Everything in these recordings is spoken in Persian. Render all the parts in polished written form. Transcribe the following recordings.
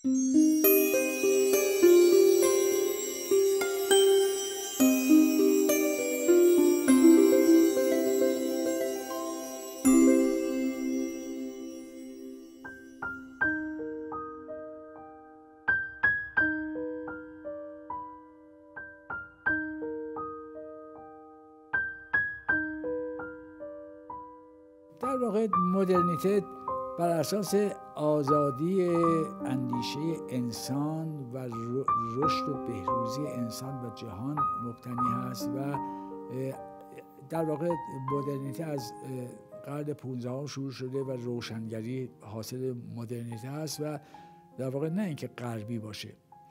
در واقع مدرنیته بر اساس آزادی اندیشه انسان و رشد و بهروزی انسان و جهان مبتنی هست و در واقع مدرنیته از قرن 15 شروع شده و روشنگری حاصل مدرنیته هست و در واقع نه اینکه غربی باشه،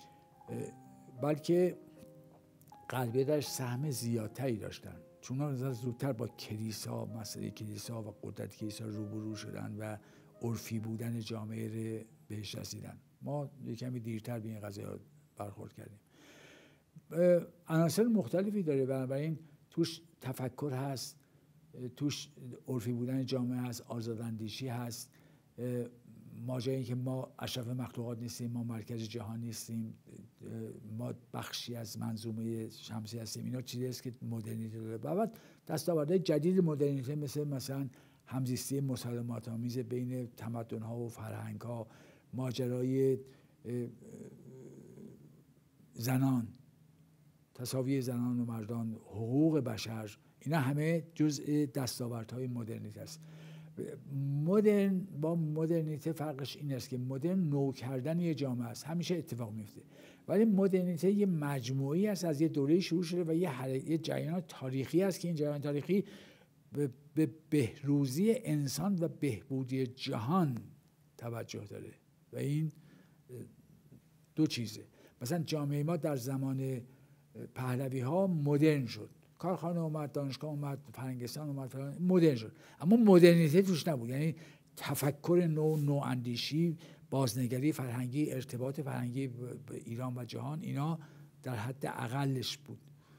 بلکه غربی درش سهم زیادتری داشتن، چون اونا زودتر با کلیسا، مسئله کلیسا و قدرت کلیسا روبرو شدن و عرفی بودن جامعه رو بهش رسیدن. ما کمی دیرتر به این قضیه برخورد کردیم. عناصر مختلفی داره، بنابراین توش تفکر هست، توش عرفی بودن جامعه هست، آزاداندیشی هست، ماجرایی که ما اشرف مخلوقات نیستیم، ما مرکز جهان نیستیم، ما بخشی از منظومه شمسی هستیم. اینا چیزی است که مدرنیته داره. بعد دستاوردهای جدید مدرنیته مثلا همزیستی مسالمت آمیز بین تمدن‌ها و فرهنگ‌ها، ماجرای زنان، تساوی زنان و مردان، حقوق بشر، اینا همه جزء دستاوردهای مدرنیته است. مدرن با مدرنیته فرقش این است که مدرن نو کردن یه جامعه است، همیشه اتفاق میفته، ولی مدرنیته یه مجموعی است، از یه دوره شروع شده و یه جریان تاریخی است که این جریان تاریخی به بهروزی انسان و بهبودی جهان توجه داره و این دو چیزه. مثلا جامعه ما در زمان پهلوی ها مدرن شد، کارخانه اومد، دانشگاه اومد، فرهنگستان اومد، مدرن شد، اما مدرنیته توش نبود. یعنی تفکر نو اندیشی، بازنگری فرهنگی، ارتباط فرهنگی به ایران و جهان، اینا در حد اقلش بود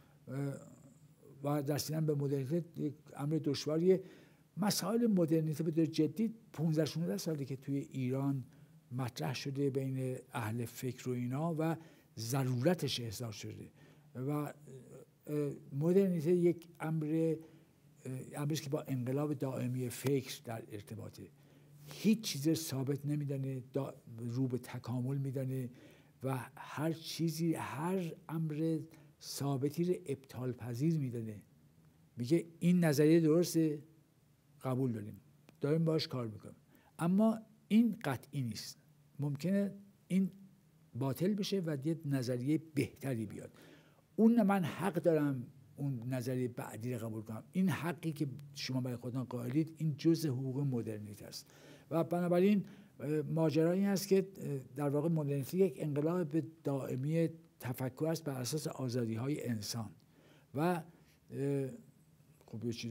و رسیدن به مدرنیته یک امر دشواریه. مسائل مدرنیته به طور جدی 15-16 ساله که توی ایران مطرح شده بین اهل فکر و اینا و ضرورتش احساس شده و مدرنیته یک امری که با انقلاب دائمی فکر در ارتباطه. هیچ چیز ثابت نمیدانه، رو به تکامل میدانه و هر امر ثابتی رو ابطال پذیر میدانه. میگه این نظریه درسته، قبول داریم باش کار میکنیم، اما این قطعی نیست، ممکنه این باطل بشه و یه نظریه بهتری بیاد. اون من حق دارم اون نظریه بعدی رو قبول کنم. این حقی که شما برای خودتان قائلید، این جزء حقوق مدرنیته است و بنابراین ماجرایی است که در واقع مدرنیته یک انقلاب به دائمی تفکر است بر اساس آزادی‌های انسان و خب یه چیز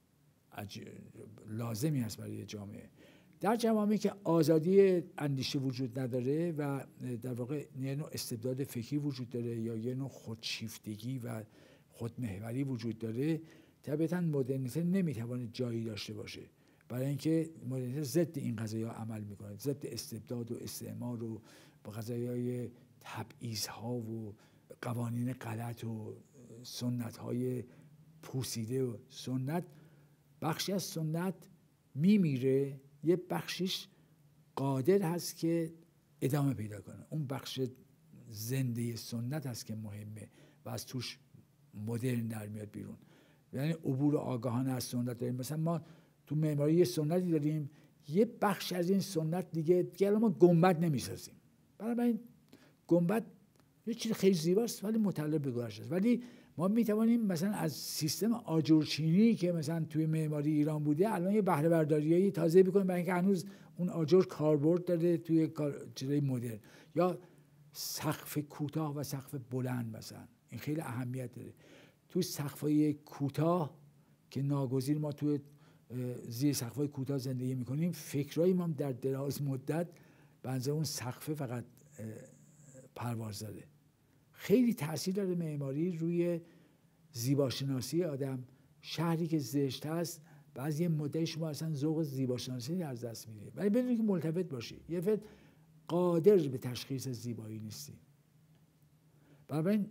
لازمی است برای جامعه. در جوامعی که آزادی اندیشه وجود نداره و در واقع یه نوع استبداد فکری وجود داره یا یه نوع خودشیفتگی و خودمحوری وجود داره، طبیعتاً مدرنیته نمیتونه جایی داشته باشه، برای اینکه مدرنیته ضد این قضایا عمل میکنه، ضد استبداد و استعمار و با قضایای تبعیض‌ها و قوانین غلط و سنت‌های پوسیده و سنت. بخشی از سنت میمیره، یه بخشش قادر هست که ادامه پیدا کنه. اون بخش زنده سنت هست که مهمه و از توش مدرن در میاد بیرون. یعنی عبور آگاهانه از سنت داریم. مثلا ما تو معماری یه سنتی داریم، یه بخش از این سنت دیگه ما گنبد نمیسازیم. بنابراین گنبد یه چیز خیلی زیباست ولی متعلق به گذشته است. ولی ما میتوانیم مثلا از سیستم آجرچینی که مثلا توی معماری ایران بوده الان یه بهره برداریایی تازه بکنیم، برای اینکه هنوز اون آجر کاربرد داره توی چیزای مدرن. یا سقف کوتاه و سقف بلند، مثلا این خیلی اهمیت داره. تو سقف‌های کوتاه که ناگزیر ما توی زیر سقف‌های کوتاه زندگی میکنیم، فکرایی ما در دراز مدت بنظر اون سقف فقط پرواز داره. خیلی تأثیر داره معماری روی زیباشناسی آدم. شهری که زشت هست بعضی مدتی شما اصلا ذوق زیباشناسی از دست میدید، ولی بدونید که ملتفت باشی. یه فکر قادر به تشخیص زیبایی نیستیم. بنابراین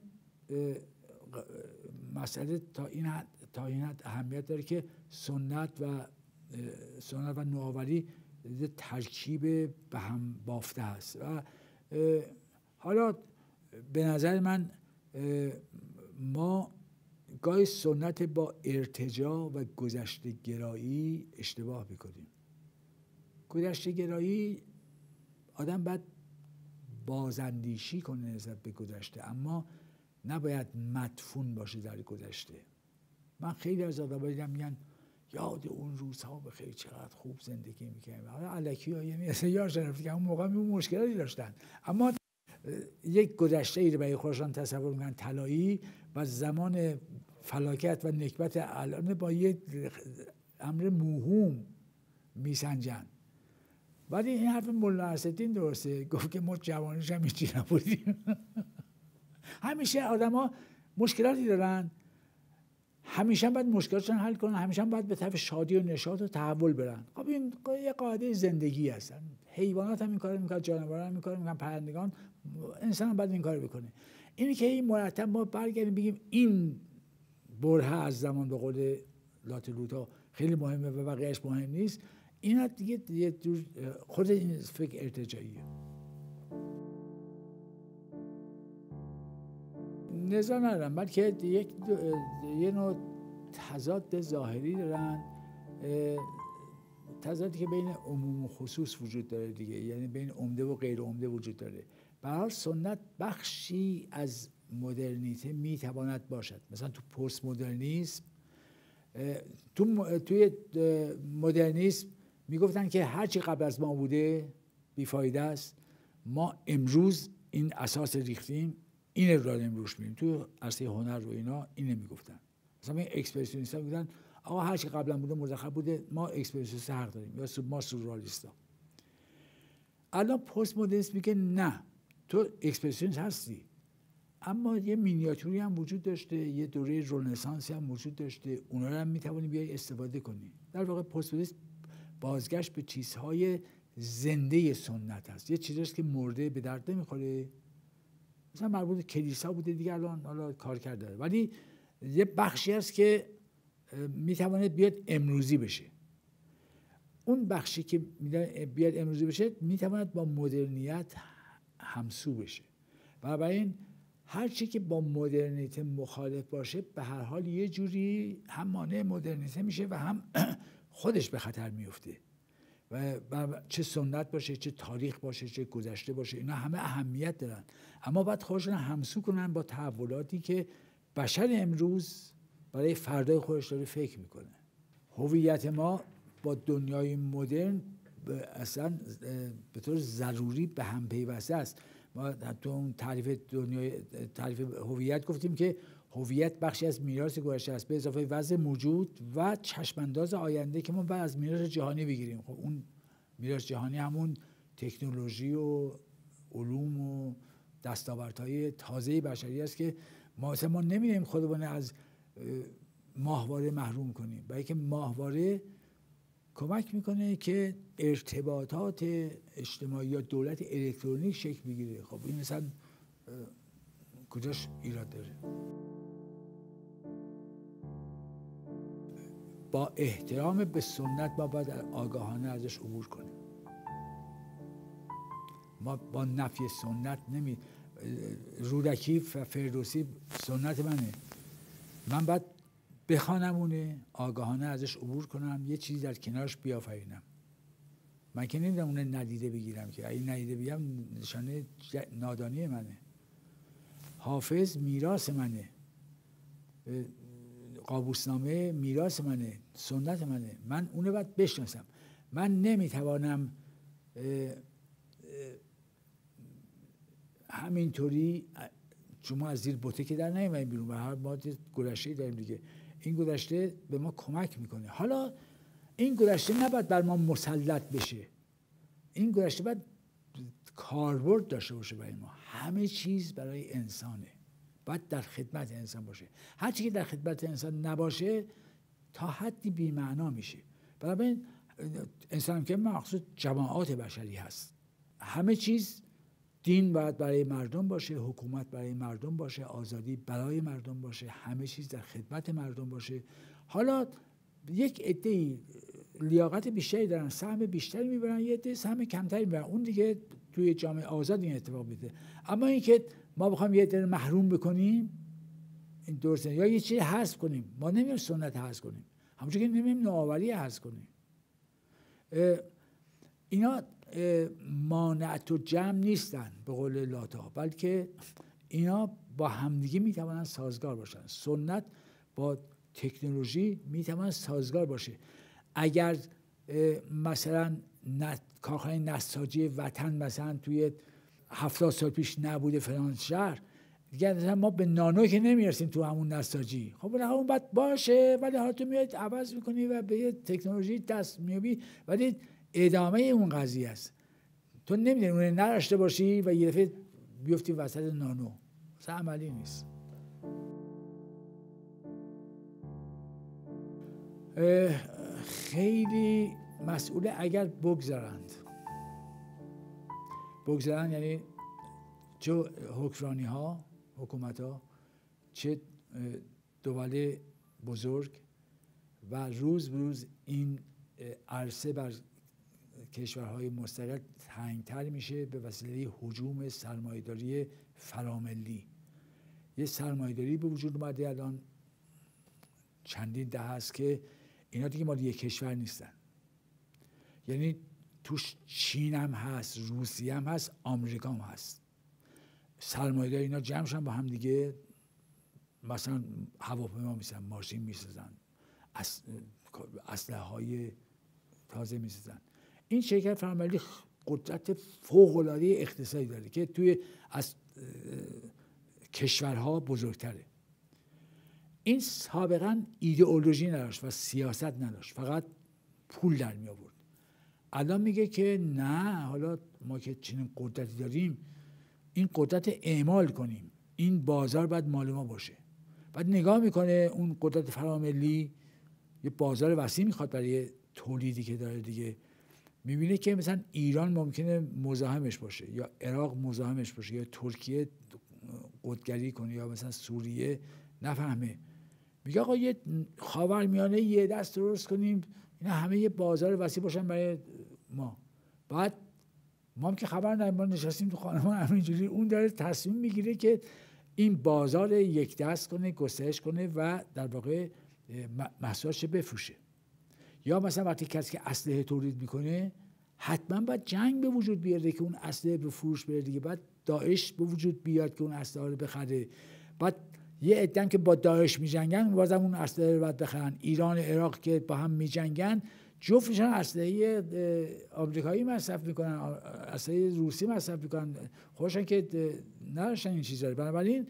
مسئله تا این حد اهمیت داره که سنت و نوآوری ترکیب به هم بافته است. و حالا به نظر من ما گاهی سنت با ارتجاع و گذشته گرایی اشتباه میکنیم. گذشته گرایی آدم باید بازاندیشی کنه نسبت به گذشته، اما نباید مدفون باشه در گذشته. من خیلی از آدم‌ها دیدم میگن یاد اون روزها بخیر، چقدر خوب زندگی می‌کردیم. حالا الکی‌ها یعنی اصلا یادشون رفته که اون موقع اون مشکلاتی داشتن، اما یک گذشته‌ای رو برای خودشان تصور می‌کنن طلایی و زمان فلاکت و نکبت الان با یک امر موهوم میسنجن. ولی این حرف مولا نصرالدین درسته، گفت که ما جوانیش هم هیچی نبودیم. همیشه آدما مشکلاتی دارن، همیشه باید مشکلاتشون حل کنن، همیشه باید به طرف شادی و نشاط و تحول برن. خب این یه قاعده زندگی هستن. حیوانات هم این کارو میکنن، جانوران هم این کارو میکنن، پرندگان، انسان هم باید این کارو بکنه. اینی که این مرتب ما برگردیم بگیم این برهه از زمان به قول لاتلوتا خیلی مهمه و بقیه‌اش مهم نیست، اینا دیگه یه جور خود این فکر ارتجاعیه. نزاع ندارم، بلکه یه نوع تضاد ظاهری دارن، تضادی که بین عموم و خصوص وجود داره دیگه، یعنی بین عمده و غیر عمده وجود داره. به هر حال سنت بخشی از مدرنیته میتواند باشد. مثلا تو پست مدرنیسم، توی مدرنیسم میگفتن که هر چی قبل از ما بوده بیفایده است، ما امروز این اساس ریختیم، این رو داریم روش میریم. تو عرصه هنر و اینا اینو میگفتن. مثلا این اکسپرسیونیست‌ها میگن آقا هر چی قبلا بوده مزخرف بوده، ما اکسپرسیونیست حق داریم، یا ما سورئالیستا. الان پست مدرنیسم میگه نه، تو اکسپرسیونیست هستی، اما یه مینیاتوری هم وجود داشته، یه دوره رنسانسی هم وجود داشته، اونا رو هم میتونی بیای استفاده کنی. در واقع پست مدرنیسم بازگشت به چیزهای زنده سنت هست. یه چیزاست که مرده به درد نمیخوره، مثلا مربوط به کلیسا بوده دیگه، الان حالا کار کرده، ولی یه بخشی هست که میتواند بیاد امروزی بشه. اون بخشی که بیاد امروزی بشه میتواند با مدرنیت همسو بشه. بنابراین هر چی که با مدرنیته مخالف باشه به هر حال یه جوری هم مانع مدرنیته میشه و هم خودش به خطر میفته. و چه سنت باشه، چه تاریخ باشه، چه گذشته باشه، اینا همه اهمیت دارن، اما باید خودشون همسو کنن با تحولاتی که بشر امروز برای فردای خودش داره فکر میکنه. هویت ما با دنیای مدرن اصلا به طور ضروری به هم پیوسته است. ما تو اون تعریف هویت گفتیم که هویت بخشی از میراث گذشته است به اضافه وضع موجود و چشمانداز آینده که ما باید از میراث جهانی بگیریم. خب اون میراث جهانی همون تکنولوژی و علوم و دستاوردهای تازه بشری است که ما نمی‌دونیم خودمون از ماهواره محروم کنیم، بلکه ماهواره کمک میکنه که ارتباطات اجتماعی یا دولت الکترونیک شکل بگیره. خب این مثلا کجاش ایراد داره؟ با احترام به سنت ما باید آگاهانه ازش عبور کنیم. ما با نفی سنت رودکی و فردوسی سنت منه، من باید بخوانمونه، آگاهانه ازش عبور کنم، یه چیزی در کنارش بیافرینم. من که نمیدونم اون ندیده بگیرم، که اگه ندیده بگیرم نشانه نادانی منه. حافظ میراث منه، قابوسنامه میراث منه، سنت منه، من اونو باید بشناسم. من نمیتوانم همینطوری شما از زیر بوته که در نمیاییم بیرون، و هر ما گذشته داریم دیگه. این گذشته به ما کمک میکنه. حالا این گذشته نباید بر ما مسلط بشه، این گذشته باید کاربرد داشته باشه برای ما. همه چیز برای انسانه، باید در خدمت انسان باشه. هر چی که در خدمت انسان نباشه تا حدی بی‌معنا میشه. بنابراین انسان که مقصود جماعات بشری هست، همه چیز، دین باید برای مردم باشه، حکومت برای مردم باشه، آزادی برای مردم باشه، همه چیز در خدمت مردم باشه. حالا یک عده‌ای لیاقت بیشتری دارن، سهم بیشتری میبرن، یه عده سهم کمتری میبرن، اون دیگه توی جامعه آزاد این اتفاق میفته. اما اینکه ما بخوایم یه عده محروم بکنیم، این درسته، یا یه چیزی حذف کنیم. ما نمی‌ایم سنت حذف کنیم، همونجوری که نمی‌ایم نوآوری حذف کنیم. اینا مانعت و جمع نیستن به قول لاتا، بلکه اینا با همدیگه میتوانن سازگار باشن. سنت با تکنولوژی میتوانن سازگار باشه. اگر مثلا کارخانه نساجی وطن مثلا توی 70 سال پیش نبوده فلان شهر، دیگه مثلا ما به نانو که نمیرسیم تو همون نساجی. خب اون باید باشه، ولی حالا تو میاد عوض میکنی و به یه تکنولوژی دست میابی، ولی ادامه اون قضیه است. تو نمیدونی اون نداشته باشی و یه دفعه بیفتی وسط نانو. اصلا عملی نیست. خیلی مسئوله اگر بگذارند یعنی چه حکمرانی ها، حکومت ها، چه دوله بزرگ، و روز به روز این عرصه بر کشورهای مستقل تنگتر میشه به وسیله هجوم سرمایه‌داری فراملی. یه سرمایه‌داری به وجود اومده الان چندین دهه است که اینا دیگه مال یک کشور نیستن. یعنی توش چین هم هست، روسیه هم هست، آمریکا هم هست. سرمایه‌دار اینا جمع شدن با هم دیگه، مثلا هواپیما میسازن، ماشین میسازن، اسلحه‌های تازه میسازن. این شرکت فراملی قدرت فوق‌العاده اقتصادی داره که توی از کشورها بزرگتره. این سابقا ایدئولوژی نداشت و سیاست نداشت، فقط پول در می آورد. الان میگه که نه، حالا ما که چنین قدرتی داریم این قدرت اعمال کنیم، این بازار باید مال ما باشه. بعد نگاه میکنه اون قدرت فراملی یه بازار وسیع میخواد برای تولیدی که داره دیگه، میبینه که مثلا ایران ممکنه مزاحمش باشه، یا عراق مزاحمش باشه، یا ترکیه قطبگری کنه، یا مثلا سوریه نفهمه. میگه آقا یه خاورمیانه یه دست درست کنیم، اینا همه یه بازار وسیع باشن برای ما. بعد ما هم که خبر نداریم، ما نشستیم تو خانه ما همینجوری، اون داره تصمیم میگیره که این بازار یک دست کنه، گسترش کنه و در واقع محصولش بفروشه. یا مثلا وقتی کسی که اسلحه تولید میکنه، حتما باید جنگ به وجود بیاره که اون اسلحه به فروش بره دیگه. بعد داعش به وجود بیاد که اون اسلحه رو بخره. بعد یه عده که با داعش میجنگن بازم اون اسلحه رو باید بخرن. ایران و عراق که با هم میجنگن، جفتشون اسلحه آمریکایی مصرف میکنن، اسلحه روسی مصرف میکنن. خوشن که نداشتن این چیزا. بنابراین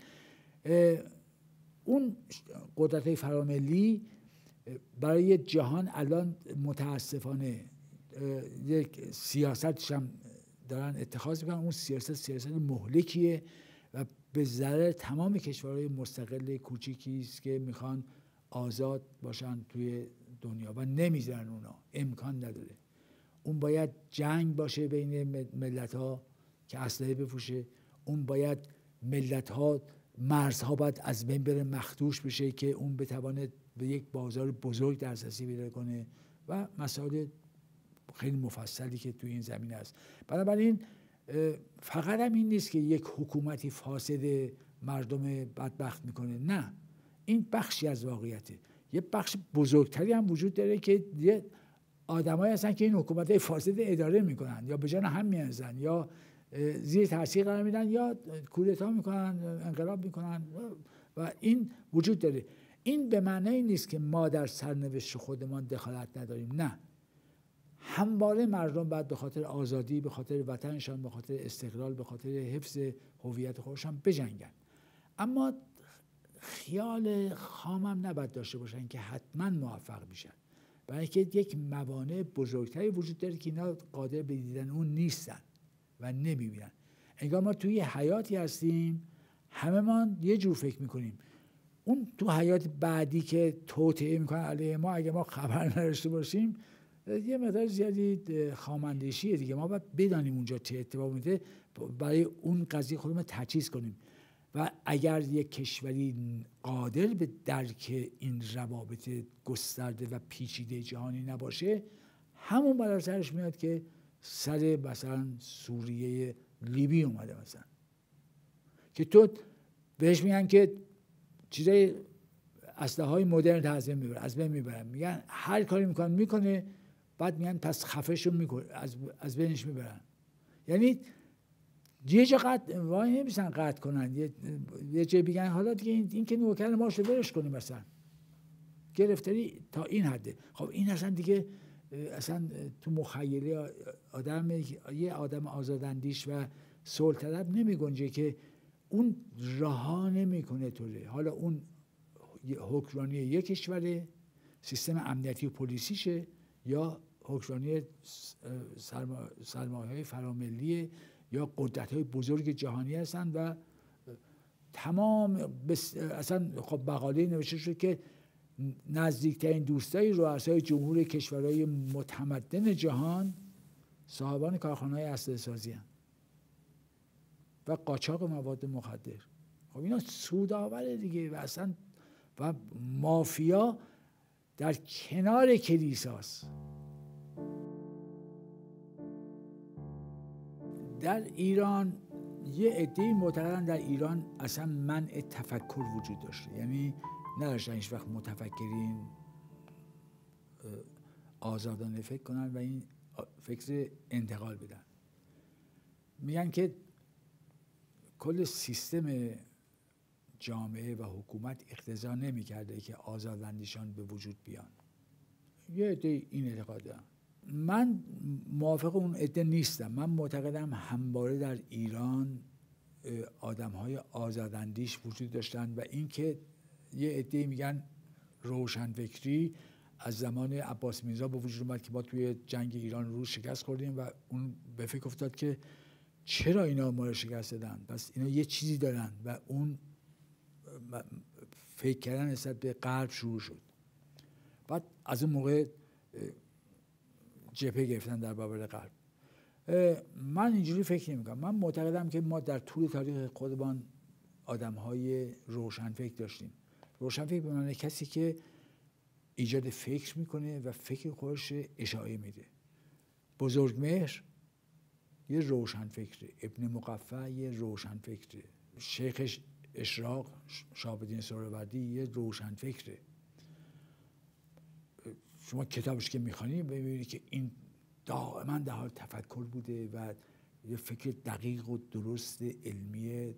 اون قدرت فراملی برای جهان الان متاسفانه یک سیاستش هم دارن اتخاذ میکنن. اون سیاست مهلکیه و به ضرر تمام کشورهای مستقل کوچیکی است که میخوان آزاد باشن توی دنیا و نمیذارن. اونا امکان نداره. اون باید جنگ باشه بین ملت‌ها که اسلحه بفروشه. اون باید ملت‌ها، مرزها باید از بین بره، مخدوش بشه که اون بتواند به یک بازار بزرگ دسترسی پیدا کنه و مسائل خیلی مفصلی که توی این زمینه است. بنابراین فقط هم این نیست که یک حکومتی فاسد مردم بدبخت میکنه، نه، این بخشی از واقعیته. یه بخش بزرگتری هم وجود داره که یه آدمایی هستن که این حکومت‌های فاسد اداره میکنن، یا به جان هم میانزن، یا زیر تاثیر قرار میدن، یا کودتا میکنن، انقلاب میکنن و این وجود داره. این به معنی نیست که ما در سرنوشت خودمان دخالت نداریم، نه. همواره مردم باید به خاطر آزادی، به خاطر وطنشان، به خاطر استقلال، به خاطر حفظ هویت خودشان بجنگن. اما خیال خامم نباید داشته باشن که حتما موفق میشن، برای اینکه یک موانع بزرگتری وجود داره که اینا قادر به دیدن اون نیستن و نمیبینن. انگار ما توی حیاتی هستیم، همه ما یه جور فکر میکنیم. اون تو حیات بعدی که توطئه میکنن علیه ما، اگه ما خبر نداشته باشیم یه مقدار زیادی خامندشیه دیگه. ما باید بدانیم اونجا چه اتفاق میفته، برای اون قضیه خودمون تجهیز کنیم. و اگر یک کشوری قادر به درک این روابط گسترده و پیچیده جهانی نباشه، همون بلا سرش میاد که سر مثلا سوریه لیبی اومده مثلا، که تو بهش میگن که چیزای اسلحه‌های مدرن از بین میبرن، میگن هر کاری میکنه، بعد میگن پس خفه‌شو میکنه، از بینش میبرن. یعنی یه جا قطع وای نمیشن قطع کنن، یه جا بگن حالا دیگه این که نوکر ما رو برش کنیم مثلا، گرفتاری تا این حده. خب این اصلا دیگه اصلا تو مخیله یه آدم آزاداندیش و صلح طلب نمیگنجه که اون رها نمیکنه طوره. حالا اون حکمرانی یک کشوره، سیستم امنیتی و پلیسیشه، یا حکمرانی سرمایه‌های فراملیه، یا قدرت‌های بزرگ جهانی هستن و تمام اصلا خب مقاله نوشته شد که نزدیکترین دوستای رؤسای جمهور کشورهای متمدن جهان صاحبان کارخانه‌های اسلحه‌سازی هستند و قاچاق مواد مخدر. خب اینا سودآوره دیگه. و اصلا و مافیا در کنار کلیساست. در ایران یه عده‌ای معتقدن در ایران اصلا منع تفکر وجود داشته، یعنی نداشتن هیچ وقت متفکرین آزادانه فکر کنن و این فکر انتقال بدن. میگن که کل سیستم جامعه و حکومت اقتضا نمی‌کرده که آزاداندیشان به وجود بیان. یه عده این اعتقاد دارن. من موافق اون عده نیستم. من معتقدم همواره در ایران آدم‌های آزاداندیش وجود داشتن و اینکه یه عده میگن روشنفکری از زمان عباس میرزا به وجود اومد که ما توی جنگ ایران روس شکست خوردیم و اون به فکر افتاد که چرا اینا ما رو شکست دادن، پس اینا یه چیزی دارن و اون فکر کردن نسبت به غرب شروع شد. بعد از اون موقع جبهه گرفتن در برابر غرب. من اینجوری فکر نمی‌کنم. من معتقدم که ما در طول تاریخ خودمان آدم‌های روشنفکر داشتیم. روشنفکر به معنی کسی که ایجاد فکر میکنه و فکر خودش اشاعه میده. بزرگمهر یه روشنفکره، ابن مقفع یه روشنفکره، شیخ اشراق شهاب‌الدین سهروردی یه روشنفکره. شما کتابش که میخوانی ببینید که این دائما در حال تفکر بوده و یه فکر دقیق و درست علمی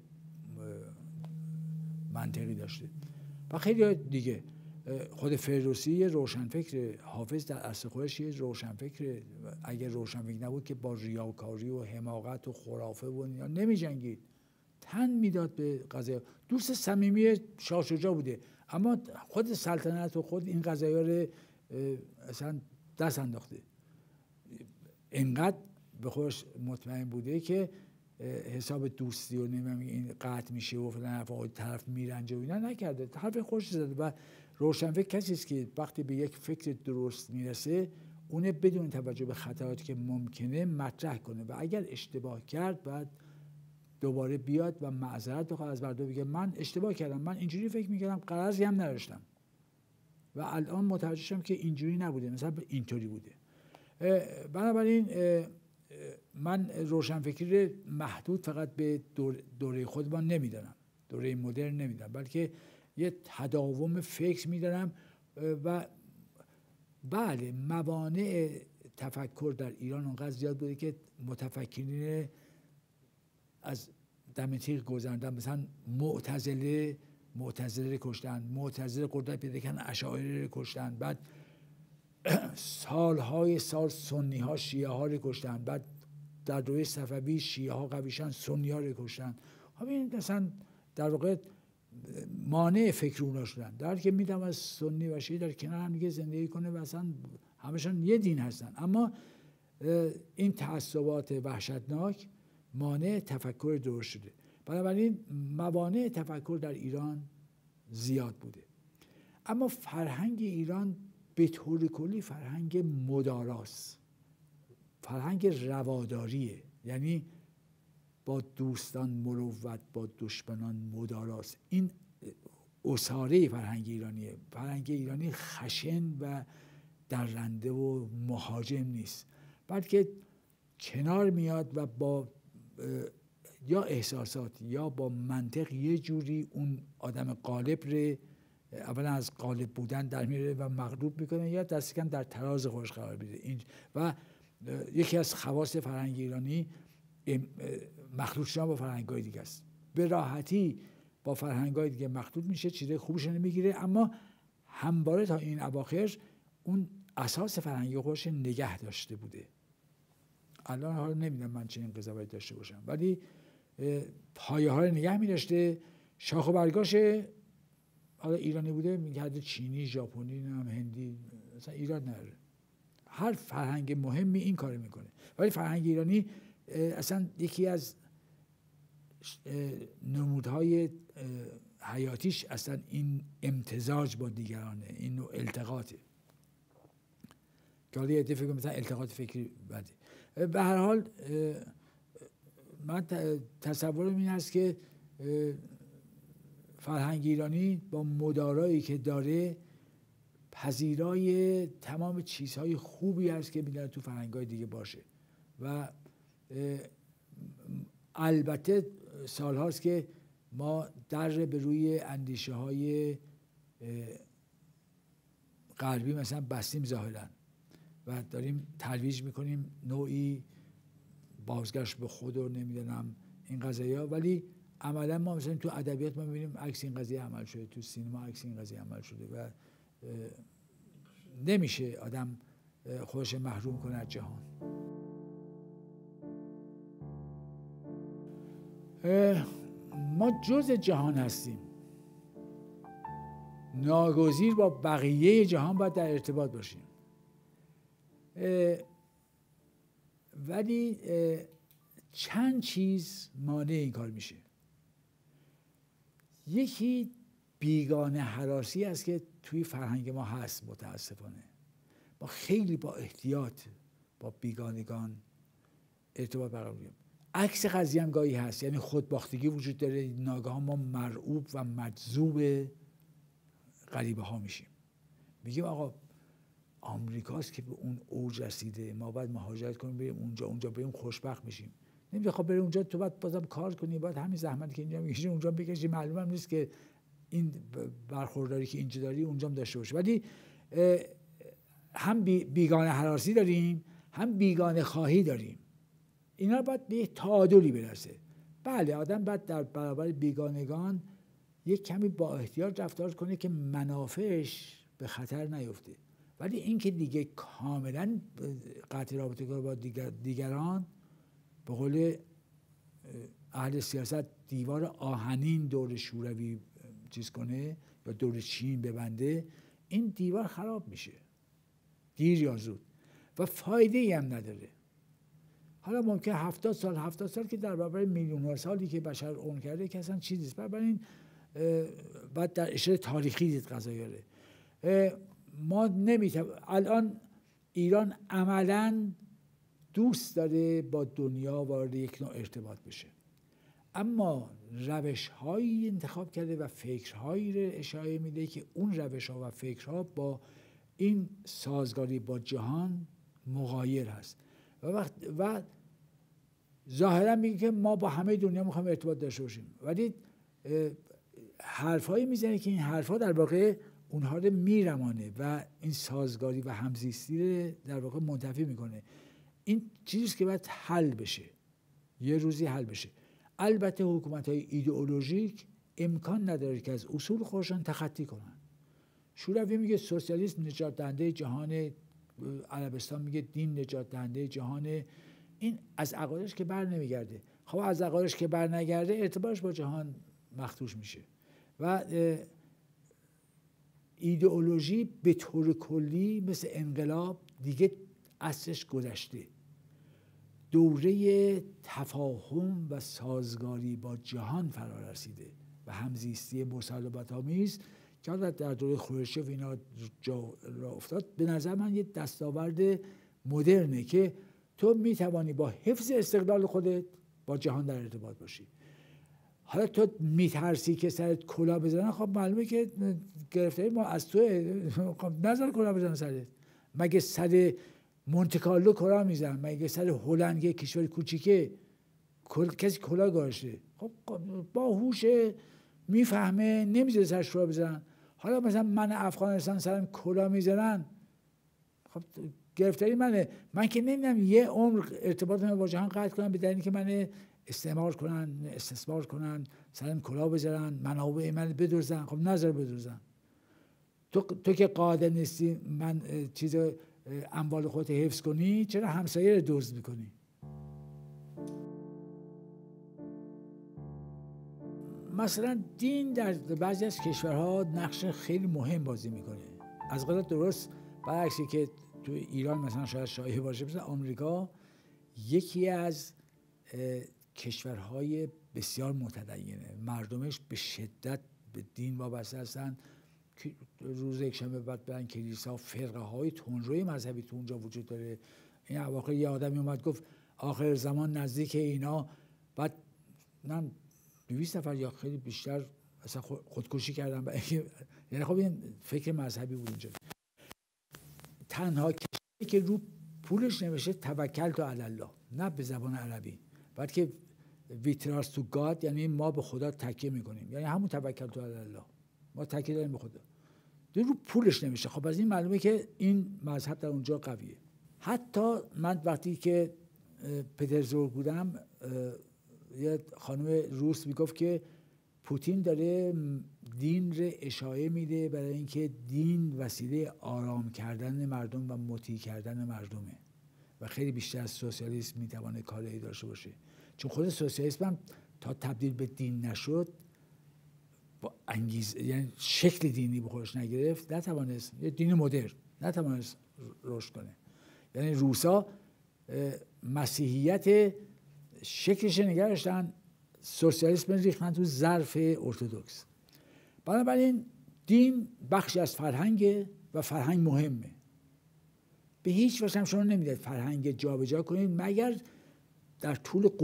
منطقی داشته. و خیلی دیگه، خود فردوسی یه روشنفکر، حافظ در اصل خودش یه روشنفکر. اگر روشنفکر نبود که با ریاکاری و حماقت و خرافه و اینا نمی جنگید، تن میداد به قضایا. دوست صمیمی شاه شجاع بوده، اما خود سلطنت و خود این قضایا رو اصلا دست انداخته. اینقدر به خودش مطمئن بوده که حساب دوستی و نمیدونم این قطع میشه و فلان حرفا، طرف میرنجه و اینا نکرده، حرف خوش زده. و روشنفکر کسی است که وقتی به یک فکر درست میرسه اونه بدون توجه به خطراتی که ممکنه مطرح کنه و اگر اشتباه کرد بعد دوباره بیاد و معذرت بخواد از مردم، بگه من اشتباه کردم، من اینجوری فکر میکردم، غرضی هم نداشتم و الان متوجه شدم که اینجوری نبوده، مثلا اینطوری بوده. بنابراین من روشنفکری محدود فقط به دوره خودمان نمیدانم، دوره مدرن نمیدانم، بلکه یه تداوم فکر میدارم. و بله، موانع تفکر در ایران اونقدر زیاد بوده که متفکرین از دم تیغ گذراندن. مثلا معتزله رو کشتن، معتزله قدرت پیدا کردن، اشاعره رو کشتن، بعد سالهای سال سنی ها شیعه ها رو کشتن، بعد در دوره صفوی شیعه ها قویشن، سنی ها رو کشتن. همین مثلا در واقع مانع فکر اونا شدن، در حالی که میدونم از سنی و شیعه در کنار هم دیگه زندگی کنه و اصلا همشون یه دین هستن، اما این تعصبات وحشتناک مانع تفکر درست شده. بنابراین موانع تفکر در ایران زیاد بوده. اما فرهنگ ایران به طور کلی فرهنگ مداراست، فرهنگ رواداریه، یعنی با دوستان مروت، با دشمنان مداراست. این اساره فرهنگ ایرانیه. فرهنگ ایرانی خشن و درنده و مهاجم نیست، بلکه کنار میاد و با یا احساسات یا با منطق یه جوری اون آدم غالب رو اولا از غالب بودن در میاره و مغلوب میکنه یا دست کم در تراز خودش قرار میده. و یکی از خواص فرهنگ ایرانی مخلوط شدن با فرهنگ‌های دیگه است. به راحتی با فرهنگ‌های دیگه مخلوط میشه، چیزای خوبش رو میگیره، اما همواره تا این اواخر اون اساس فرهنگی خودش نگه داشته بوده. الان حالا نمیدونم من چنین قضاوتی داشته باشم، ولی پایه ها رو نگه می‌داشته. شاخ و برگاش حالا ایرانی بوده میگه چینی، ژاپنی، هم هندی، مثلا ایران نداره. هر فرهنگ مهمی این کارو میکنه، ولی فرهنگ ایرانی اصلا یکی از نمودهای حیاتیش اصلا این امتزاج با دیگرانه، این نوع التقاطه که حالا یه فکر مثلا التقاط فکری بده. به هر حال من تصورم این است که فرهنگ ایرانی با مدارایی که داره پذیرای تمام چیزهای خوبی است که می‌دونه تو فرهنگ‌های دیگه باشه. و البته سال‌هاست که ما در به روی اندیشه‌های غربی مثلا بستیم ظاهراً و داریم ترویج می‌کنیم نوعی بازگشت به خود و نمیدونم این قضایا، ولی عملا ما مثلا تو ادبیات ما می‌بینیم عکس این قضیه عمل شده، تو سینما عکس این قضیه عمل شده و نمیشه آدم خودش محروم کنه از جهان. ما جز جهان هستیم، ناگزیر با بقیه جهان باید در ارتباط باشیم، ولی چند چیز مانع این کار میشه. یکی بیگانه هراسی است که توی فرهنگ ما هست. متاسفانه ما خیلی با احتیاط با بیگانگان ارتباط برقرار می‌کنیم. عکس قضیه هم گاهی هست، یعنی خودباختگی وجود داره، ناگهان ما مرعوب و مجذوب غریبه ها میشیم. میگیم آقا آمریکاست که به اون اوج رسیده، ما باید مهاجرت کنیم بریم اونجا بریم خوشبخت میشیم. نمیگه خب بریم اونجا تو باید بازم کار کنی، باید همین زحمتی که اینجا میکشی اونجا بکشی. معلومم نیست که این برخورداری که اینجا داری اونجا هم داشته باشه. ولی هم بیگانه هراسی داریم، هم بیگانه خواهی داریم. اینا باید به تعادلی برسه. بله آدم باید در برابر بیگانگان یک کمی با احتیاط رفتار کنه که منافعش به خطر نیفته، ولی این که دیگه کاملا قطع رابطه کنه با دیگران، به قول اهل سیاست دیوار آهنین دور شوروی چیز کنه یا دور چین ببنده، این دیوار خراب میشه دیر یا زود و فایده ای هم نداره. حالا ممکن 70 سال که در برابر میلیون‌ها سالی که بشر عمر کرده که اصلا چیزی نیست. بنابراین باید در اشاره تاریخی دید قضایا رو. ما الان ایران عملاً دوست داره با دنیا وارد یک نوع ارتباط بشه، اما روش‌هایی انتخاب کرده و فکرهایی رو اشاره میده که اون روش‌ها و فکرها با این سازگاری با جهان مغایر هست و ظاهرا میگه که ما با همه دنیا میخوایم ارتباط داشته باشیم، ولی حرفایی میزنه که این حرفا در واقع اونها رو میرمانه و این سازگاری و همزیستی رو در واقع منتفی میکنه. این چیزیست که باید حل بشه، یه روزی حل بشه. البته حکومت‌های ایدئولوژیک امکان نداره که از اصول خودشان تخطی کنن. شوروی میگه سوسیالیسم نجات دهنده جهان، عربستان میگه دین نجات دهنده جهان. این از عقایدش که بر نمیگرده. خب از عقایدش که بر نگرده ارتباطش با جهان مخدوش میشه و ایدئولوژی به طور کلی مثل انقلاب دیگه عصرش گذشته. دوره تفاهم و سازگاری با جهان فرا رسیده و همزیستی مسالمت‌آمیز که در دوره خروشچف اینا جا را افتاد، به نظر من یه دستاورد مدرنه که تو میتوانی با حفظ استقلال خودت با جهان در ارتباط باشی. حالا تو میترسی که سرت کلاه بزنن، خب معلومه که گرفتاری ما از توه، خب نذار کلاه بزنن سرت. مگه سر مونتکارلو کلاه میزنن؟ مگه سر هلند یه کشور کوچیکه کسی کلاه گذاشته؟ خب باهوشه، میفهمه، نمیذاره سرش کلاه بزنن. حالا مثلا من افغانستان سرم کلاه میزنن، خب گرفتاری منه. من که نمیدونم یه عمر ارتباط من با جهان قطع کنم به دلیلی که من استعمار کنن، استثمار کنن، سرم کلاه بزنن، منابع من بدزدن. خب نظر بدزدن. تو که قادر نیستی من چیز اموال خودت حفظ کنی، چرا همسایه رو دزد میکنی؟ مثلا دین در بعضی از کشورها نقش خیلی مهم بازی میکنه. از قضا درست برعکسی که تو ایران مثلا شاید شایع باشه، مثلا آمریکا یکی از کشورهای بسیار متدینه، مردمش به شدت به دین وابسته هستن. روز یکشنبه بعد برن کلیسا، فرقه های تندروی مذهبی تو اونجا وجود داره. این اواخر یه آدمی اومد گفت آخر زمان نزدیک اینا، بعد من 200 نفر یا خیلی بیشتر اصلا خودکشی کردن. یعنی خب این فکر مذهبی بود اونجا. تنها کشوری که رو پولش نوشته توکل تو علی الله، نه به زبان عربی، بعد که we trust to God، یعنی ما به خدا تکیه میکنیم، یعنی همون توکل تو علی الله، ما تکیه داریم به خدا. رو پولش نمیشه. خب از این معلومه که این مذهب در اونجا قویه. حتی من وقتی که پترزبورگ بودم، یه خانم روس میگفت که پوتین داره دین رو اشاعه میده برای اینکه دین وسیله آرام کردن مردم و مطیع کردن مردمه و خیلی بیشتر از سوسیالیسم میتونه کاری داشته باشه. چون خود سوسیالیسم هم تا تبدیل به دین نشد، با انگیزه، یعنی شکل دینی به خودش نگرفت، نتوانست، یه دین مدرن نتوانست رشد کنه. یعنی روسا مسیحیت شکلش نگه داشتن، سوسیالیسم ریختن تو ظرف ارتدوکس. بنابراین دین بخشی از فرهنگ و فرهنگ مهمه. به هیچ وجه هم شما نمیدید فرهنگ جابجا کنید مگر در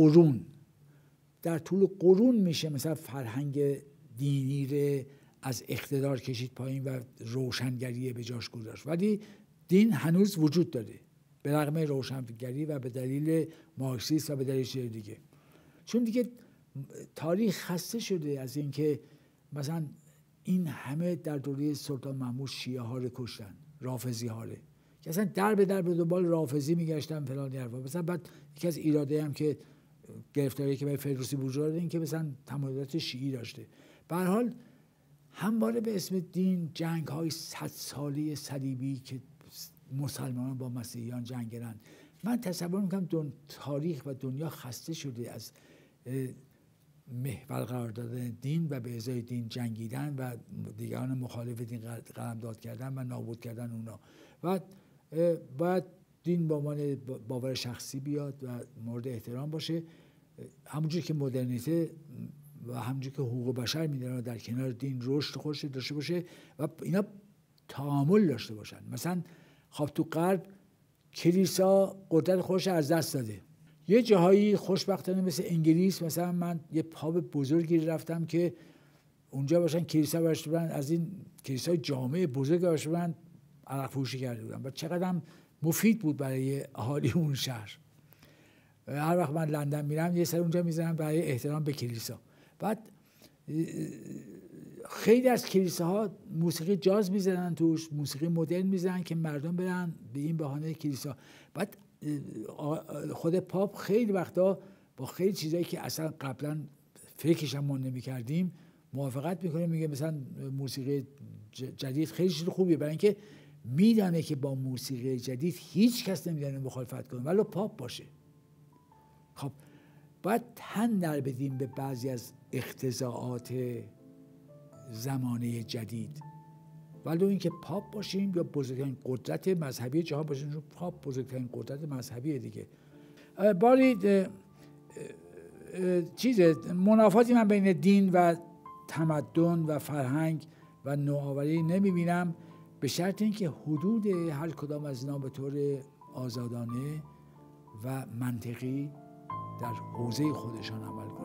طول قرون میشه مثلا فرهنگ دینی رو از اقتدار کشید پایین و روشنگری به جاش گذاشت. ولی دین هنوز وجود داره به رغم روشنگری و به دلیل مارکسیسم و به دلیل چیز دیگه. چون دیگه تاریخ خسته شده از اینکه مثلا این همه در دوره سلطان محمود شیعه ها رو کشتن، رافضی ها رو، که اصلا در به دنبال رافضی میگشتن فلان حرفا. مثلا بعد یکی از ایراده هم که گرفتاری که برای فردوسی وجود داره این که مثلا تمایلات شیعی داشته. به هر حال همواره به اسم دین جنگ های 100 ساله صلیبی که مسلمانان با مسیحیان جنگیدن. من تصور میکنم تاریخ و دنیا خسته شده از محور قرار دادن دین و به ازای دین جنگیدن و دیگران مخالف دین قلمداد کردن و نابود کردن اونا. و باید دین با عنوان باور شخصی بیاد و مورد احترام باشه، همونجور که مدرنیته و همونجور که حقوق بشر میدونن در کنار دین رشد خودش داشته باشه و اینا تعامل داشته باشن. مثلا خب تو غرب کلیسا قدرت خودش از دست داده. یه جاهایی خوشبختانه مثل انگلیس، مثلا من یه پاب بزرگی رفتم که اونجا باشن کلیسا باشن، از این کلیسای جامع بزرگ باشن عرق فروشی کرده بودن و چقدر هم مفید بود برای اهالی اون شهر. هر وقت من لندن میرم یه سر اونجا میزنم برای احترام به کلیسا. بعد خیلی از کلیساها موسیقی جاز میزنن توش، موسیقی مدرن میزنن که مردم برن به این بهانه کلیسا. بعد خود پاپ خیلی وقتا با خیلی چیزایی که اصلا قبلا فکرش هم ما نمی‌کردیم موافقت میکنه، میگه مثلا موسیقی جدید خیلی چیز خوبیه، برای اینکه میدونه که با موسیقی جدید هیچ کس نمیدونه مخالفت کنه ولو پاپ باشه. خب باید تن در بدیم به بعضی از اقتضاعات زمانه جدید، ولو اینکه پاپ باشیم یا بزرگترین قدرت مذهبی جهان باشیم، چون پاپ بزرگترین قدرت مذهبیه دیگه. باری منافاتی من بین دین و تمدن و فرهنگ و نوآوری نمیبینم، به شرط اینکه حدود هر کدام از اینا به طور آزادانه و منطقی در حوزه خودشان عمل